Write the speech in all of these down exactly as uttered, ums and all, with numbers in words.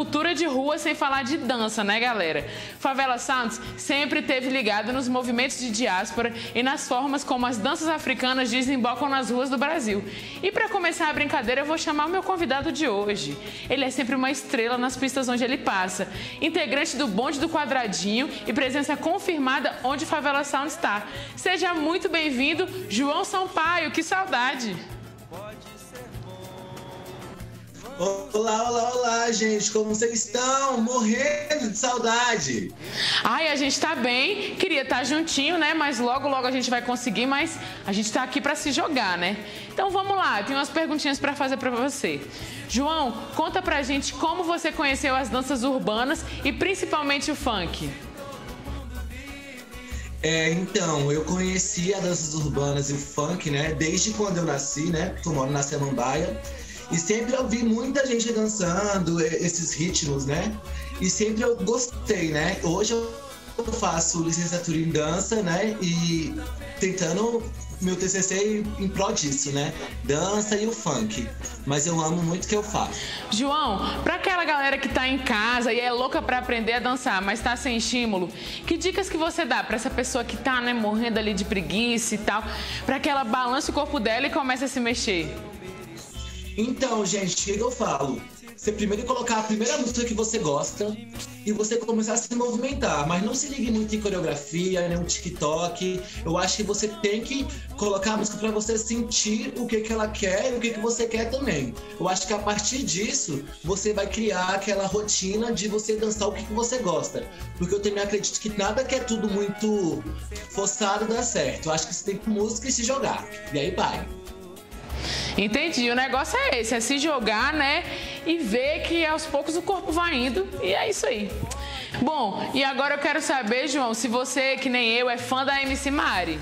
cultura de rua sem falar de dança, né, galera? Favela Sounds sempre esteve ligado nos movimentos de diáspora e nas formas como as danças africanas desembocam nas ruas do Brasil. E para começar a brincadeira, eu vou chamar o meu convidado de hoje. Ele é sempre uma estrela nas pistas onde ele passa, integrante do Bonde do Quadradinho e presença confirmada onde Favela Sounds está. Seja muito bem-vindo, João Sampaio, que saudade! Olá, olá, olá, gente, como vocês estão? Morrendo de saudade. Ai, a gente tá bem, queria estar juntinho, né? Mas logo, logo a gente vai conseguir, mas a gente tá aqui pra se jogar, né? Então vamos lá, tem umas perguntinhas pra fazer pra você. João, conta pra gente como você conheceu as danças urbanas e principalmente o funk. É, então, eu conheci as danças urbanas e o funk, né? Desde quando eu nasci, né? Porque eu moro na Samambaia. E sempre eu vi muita gente dançando esses ritmos, né? E sempre eu gostei, né? Hoje eu faço licenciatura em dança, né? E tentando meu T C C em prol disso, né? Dança e o funk. Mas eu amo muito o que eu faço. João, pra aquela galera que tá em casa e é louca pra aprender a dançar, mas tá sem estímulo, que dicas que você dá pra essa pessoa que tá, né, morrendo ali de preguiça e tal, pra que ela balance o corpo dela e comece a se mexer? Então, gente, o que eu falo? Você primeiro colocar a primeira música que você gosta e você começar a se movimentar, mas não se ligue muito em coreografia, nem no TikTok. Eu acho que você tem que colocar a música para você sentir o que, que ela quer e o que, que você quer também. Eu acho que a partir disso, você vai criar aquela rotina de você dançar o que, que você gosta. Porque eu também acredito que nada que é tudo muito forçado dá certo. Eu acho que você tem que música e se jogar. E aí vai. Entendi, o negócio é esse, é se jogar, né, e ver que aos poucos o corpo vai indo, e é isso aí. Bom, e agora eu quero saber, João, se você, que nem eu, é fã da M C Mari.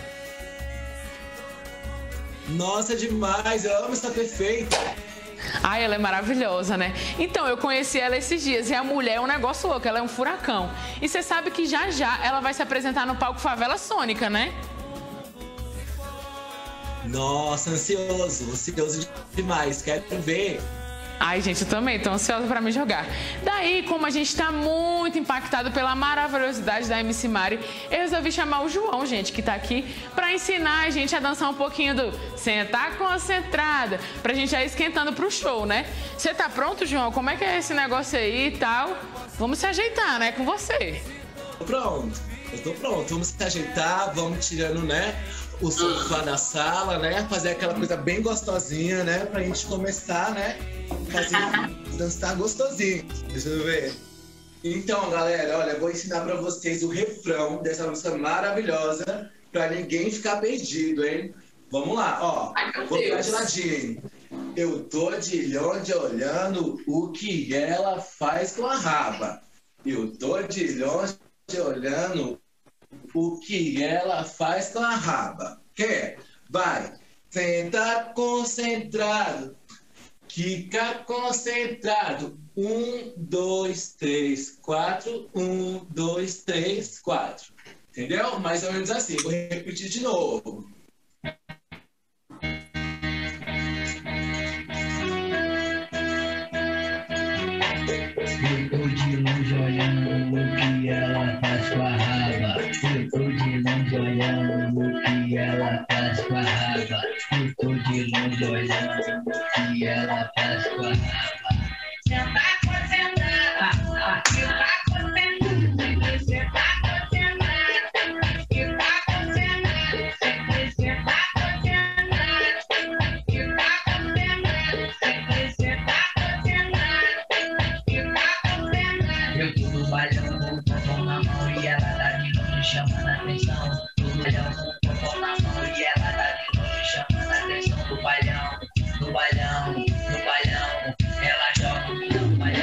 Nossa, demais, eu amo essa perfeita. Ai, ela é maravilhosa, né? Então, eu conheci ela esses dias e a mulher é um negócio louco, ela é um furacão. E você sabe que já já ela vai se apresentar no palco Favela Sônica, né? Nossa, ansioso, ansioso demais, quero ver. Ai, gente, eu também tô ansiosa pra me jogar. Daí, como a gente tá muito impactado pela maravilhosidade da M C Mari, eu resolvi chamar o João, gente, que tá aqui, pra ensinar a gente a dançar um pouquinho do Sentar Concentrada, pra gente ir esquentando pro show, né? Você tá pronto, João? Como é que é esse negócio aí e tal? Vamos se ajeitar, né, com você. Tô pronto, eu tô pronto, vamos se ajeitar, vamos tirando, né, o sofá da sala, né? Fazer aquela coisa bem gostosinha, né? Pra gente começar, né? Fazer dançar gostosinho. Deixa eu ver. Então, galera, olha, eu vou ensinar pra vocês o refrão dessa música maravilhosa pra ninguém ficar perdido, hein? Vamos lá, ó. Ai, vou pegar de ladinho. Eu tô de longe olhando o que ela faz com a raba. Eu tô de longe olhando o que ela faz com a raba. Quer? Vai. Senta concentrado. Fica concentrado. Um, dois, três, quatro. Um, dois, três, quatro. Entendeu? Mais ou menos assim. Vou repetir de novo. Eu tô de longe olhando o que ela faz com a raba. Eu tô de longe olhando o que ela faz com a raba. Eu tô de longe olhando o que ela faz com a raba. Senta concentrada, fica concentrada, senta concentrada, fica concentrada, senta concentrada, fica concentrada. Eu tô no bailão, com o pompom na mão e ela tá de longe chamando a atenção. No bailão, com o pompom na mão e ela tá de longe chamando a atenção. No bailão, no bailão, no bailão, ela joga o milhão,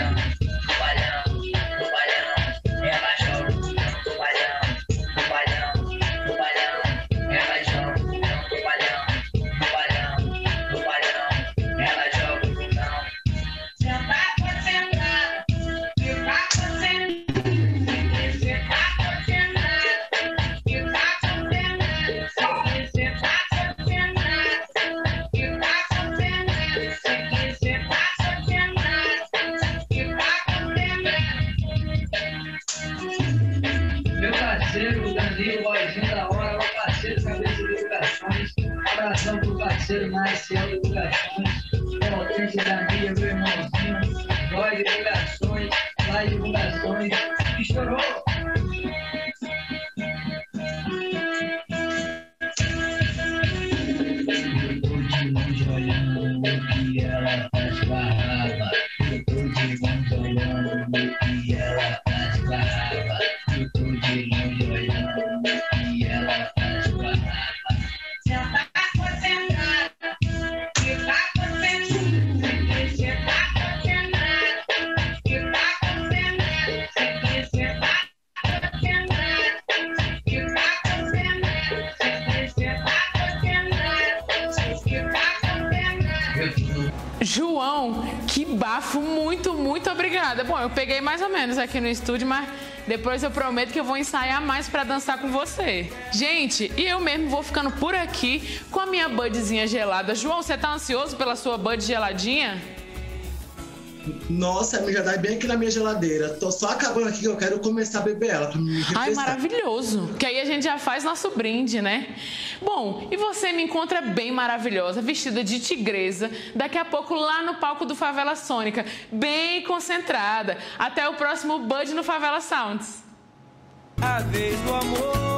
cabeça educações. Abração pro parceiro Marcelo Educações. Potência da mídia, meu irmãozinho. Nós divulgações, lá divulgações. Estourou! Eu tô de longe olhando o que ela faz com a raba. Eu tô de longe olhando o que ela faz com a raba. Eu tô de longe olhando o que ela faz com a raba. Senta concentrada, fica concentrada, senta concentrada, fica concentrada, senta concentrada, fica concentrada. João, que bafo, muito, muito obrigada. Bom, eu peguei mais ou menos aqui no estúdio, mas depois eu prometo que eu vou ensaiar mais pra dançar com você. Gente, e eu mesmo vou ficando por aqui com a minha budzinha gelada. João, você tá ansioso pela sua bud geladinha? Nossa, já dá bem aqui na minha geladeira. Tô só acabando aqui que eu quero começar a beber ela pra me refrescar. Ai, maravilhoso. Que aí a gente já faz nosso brinde, né? Bom, e você me encontra bem maravilhosa, vestida de tigresa, daqui a pouco lá no palco do Favela Sônica, bem concentrada. Até o próximo Bud no Favela Sounds. A vez do amor.